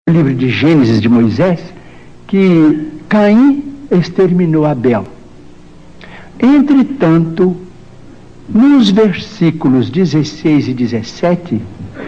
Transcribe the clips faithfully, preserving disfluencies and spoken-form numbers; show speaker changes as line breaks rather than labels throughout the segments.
livro de Gênesis de Moisés, que Caim exterminou Abel. Entretanto, nos versículos dezesseis e dezessete,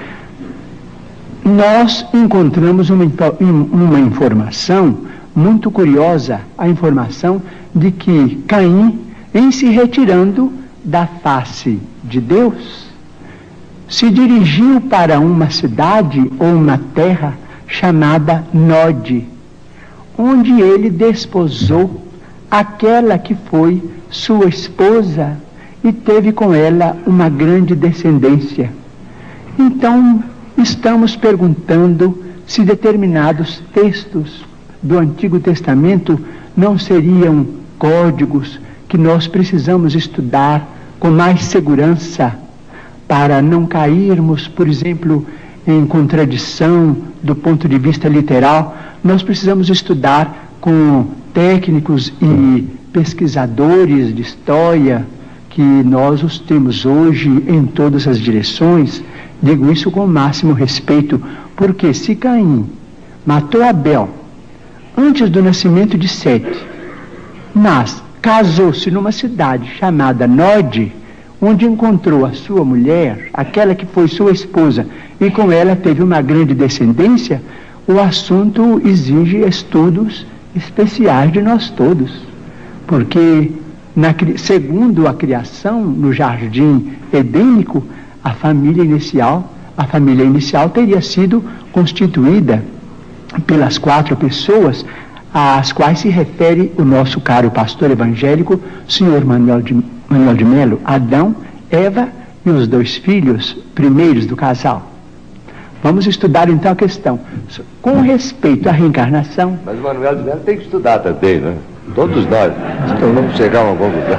nós encontramos uma, uma informação muito curiosa, a informação de que Caim, em se retirando da face de Deus, se dirigiu para uma cidade ou uma terra chamada Nod, onde ele desposou aquela que foi sua esposa e teve com ela uma grande descendência. Então, estamos perguntando se determinados textos do Antigo Testamento não seriam códigos que nós precisamos estudar com mais segurança para não cairmos, por exemplo, em contradição do ponto de vista literal. Nós precisamos estudar com técnicos e pesquisadores de história, que nós os temos hoje em todas as direções. Digo isso com o máximo respeito, porque se Caim matou Abel antes do nascimento de Sete, mas casou-se numa cidade chamada Nod, onde encontrou a sua mulher, aquela que foi sua esposa, e com ela teve uma grande descendência, o assunto exige estudos especiais de nós todos, porque na, segundo a criação no jardim edênico, a família inicial, a família inicial teria sido constituída pelas quatro pessoas às quais se refere o nosso caro pastor evangélico, senhor Manuel de, Manuel de Melo: Adão, Eva e os dois filhos primeiros do casal. Vamos estudar então a questão com respeito à reencarnação.
Mas o Manuel de Melo tem que estudar também, né? Todos nós. Então vamos chegar a uma conclusão.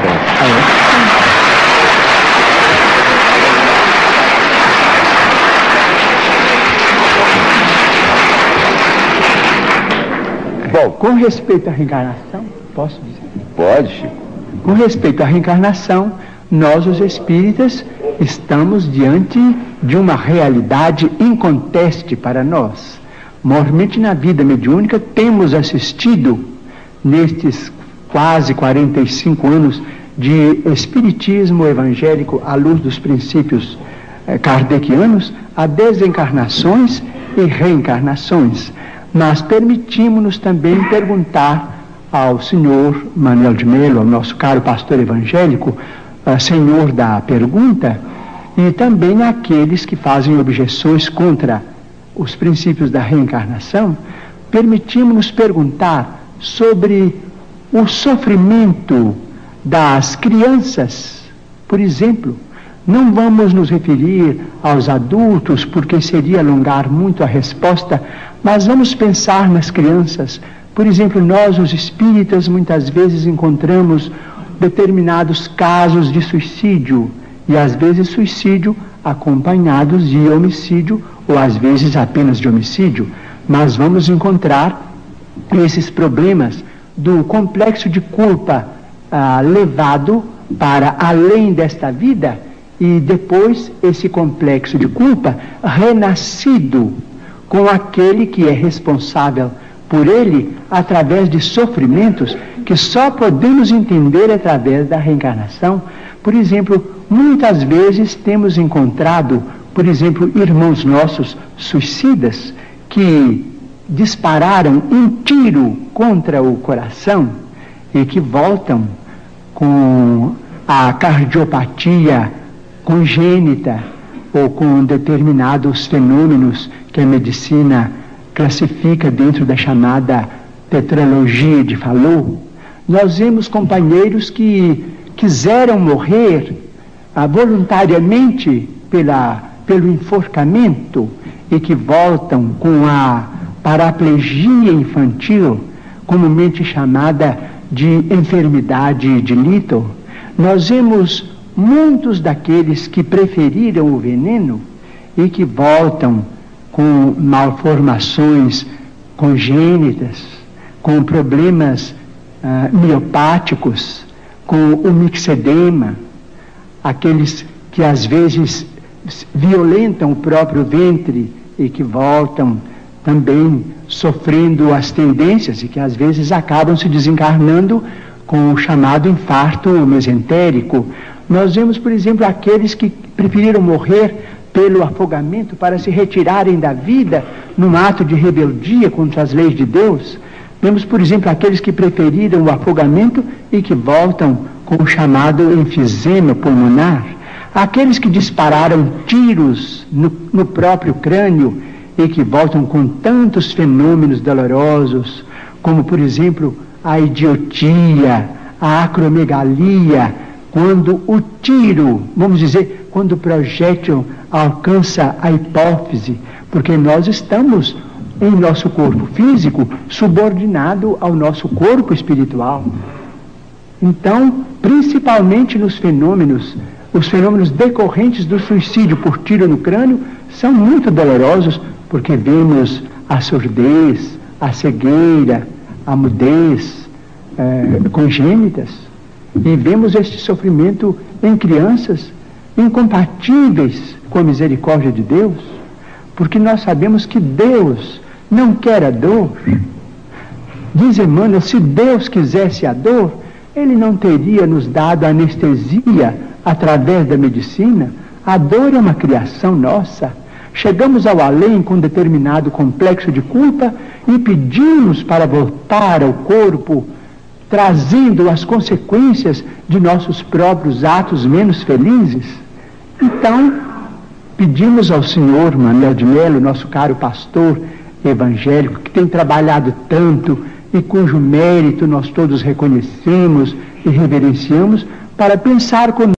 Bom, com respeito à reencarnação, posso dizer?
Pode, Chico.
Com respeito à reencarnação, nós, os espíritas, estamos diante de uma realidade inconteste para nós. Mormente na vida mediúnica, temos assistido, nestes quase quarenta e cinco anos de espiritismo evangélico à luz dos princípios eh, kardecianos, a desencarnações e reencarnações. Mas permitimos-nos também perguntar ao senhor Manuel de Melo, ao nosso caro pastor evangélico, uh, senhor da pergunta, e também àqueles que fazem objeções contra os princípios da reencarnação, permitimos-nos perguntar sobre o sofrimento das crianças, por exemplo. Não vamos nos referir aos adultos, porque seria alongar muito a resposta, mas vamos pensar nas crianças. Por exemplo, nós, os espíritas, muitas vezes encontramos determinados casos de suicídio, e às vezes suicídio acompanhados de homicídio, ou às vezes apenas de homicídio. Mas vamos encontrar esses problemas do complexo de culpa ah, levado para além desta vida, e depois esse complexo de culpa renascido com aquele que é responsável por ele através de sofrimentos que só podemos entender através da reencarnação. Por exemplo, muitas vezes temos encontrado, por exemplo, irmãos nossos suicidas que dispararam um tiro contra o coração e que voltam com a cardiopatia congênita ou com determinados fenômenos que a medicina classifica dentro da chamada tetralogia de Fallot. Nós vemos companheiros que quiseram morrer ah, voluntariamente pela, pelo enforcamento e que voltam com a paraplegia infantil, comumente chamada de enfermidade de Little. Nós vemos muitos daqueles que preferiram o veneno e que voltam com malformações congênitas, com problemas ah, miopáticos, com o mixedema, aqueles que às vezes violentam o próprio ventre e que voltam também sofrendo as tendências e que às vezes acabam se desencarnando com o chamado infarto mesentérico. Nós vemos, por exemplo, aqueles que preferiram morrer pelo afogamento para se retirarem da vida num ato de rebeldia contra as leis de Deus. Vemos, por exemplo, aqueles que preferiram o afogamento e que voltam com o chamado enfisema pulmonar. Aqueles que dispararam tiros no, no próprio crânio e que voltam com tantos fenômenos dolorosos, como, por exemplo, a idiotia, a acromegalia, quando o tiro, vamos dizer, quando o projétil alcança a hipófise, porque nós estamos em nosso corpo físico subordinado ao nosso corpo espiritual. Então, principalmente nos fenômenos, os fenômenos decorrentes do suicídio por tiro no crânio são muito dolorosos, porque vemos a surdez, a cegueira, a mudez eh, congênitas, e vemos este sofrimento em crianças incompatíveis com a misericórdia de Deus, porque nós sabemos que Deus não quer a dor. Diz Emmanuel, se Deus quisesse a dor, Ele não teria nos dado anestesia através da medicina. A dor é uma criação nossa. Chegamos ao além com determinado complexo de culpa e pedimos para voltar ao corpo, trazendo as consequências de nossos próprios atos menos felizes. Então, pedimos ao senhor Manuel de Melo, nosso caro pastor evangélico, que tem trabalhado tanto e cujo mérito nós todos reconhecemos e reverenciamos, para pensar conosco